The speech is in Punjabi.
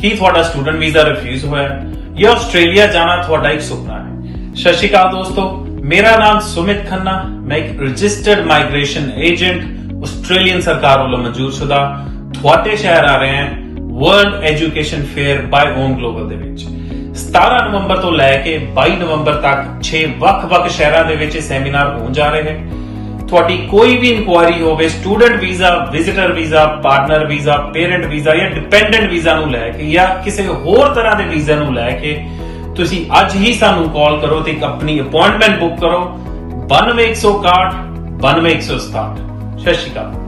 ਕੀ ਤੁਹਾਡਾ ਸਟੂਡੈਂਟ ਵੀਜ਼ਾ ਰਿਫਿਊਜ਼ ਹੋਇਆ ਜਾਂ ਆਸਟ੍ਰੇਲੀਆ ਜਾਣਾ ਤੁਹਾਡਾ ਇੱਕ ਸੁਪਨਾ ਹੈ। ਸਤਿ ਸ਼੍ਰੀ ਅਕਾਲ ਦੋਸਤੋ, ਮੇਰਾ ਨਾਮ ਸੁਮਿਤ ਖੰਨਾ, ਮੈਂ ਇੱਕ ਰਜਿਸਟਰਡ ਮਾਈਗ੍ਰੇਸ਼ਨ ਏਜੰਟ ਆਸਟ੍ਰੇਲੀਅਨ ਸਰਕਾਰ ਵੱਲੋਂ ਮਨਜ਼ੂਰਸ਼ੁਦਾ ਤੁਹਾਡੇ ਸ਼ਹਿਰ ਆ ਰਹੇ ਹਾਂ world education fair by on global ਦੇ ਵਿੱਚ 17 ਨਵੰਬਰ ਤੋਂ ਲੈ ਕੇ 22 ਨਵੰਬਰ ਤੱਕ 6 ਵੱਖ-ਵੱਖ ਸ਼ਹਿਰਾਂ ਦੇ ਵਿੱਚ ਇਹ ਸੈਮੀਨਾਰ ਹੋਣ ਜਾ ਰਹੇ ਨੇ। ਤੁਹਾਡੀ ਕੋਈ ਵੀ ਇਨਕੁਆਇਰੀ ਹੋਵੇ student visa, visitor visa, partner visa, parent visa ਜਾਂ ਡਿਪੈਂਡੈਂਟ ਵੀਜ਼ਾ ਨੂੰ ਲੈ ਕੇ ਜਾਂ ਕਿਸੇ ਹੋਰ ਤਰ੍ਹਾਂ ਦੇ ਵੀਜ਼ਾ ਨੂੰ ਲੈ ਕੇ ਤੁਸੀਂ ਅੱਜ ਹੀ ਸਾਨੂੰ ਕਾਲ ਕਰੋ ਤੇ ਇੱਕ ਆਪਣੀ ਅਪਾਇੰਟਮੈਂਟ ਬੁੱਕ ਕਰੋ 92 161 92 167। ਸਤਿ ਸ਼੍ਰੀ ਅਕਾਲ।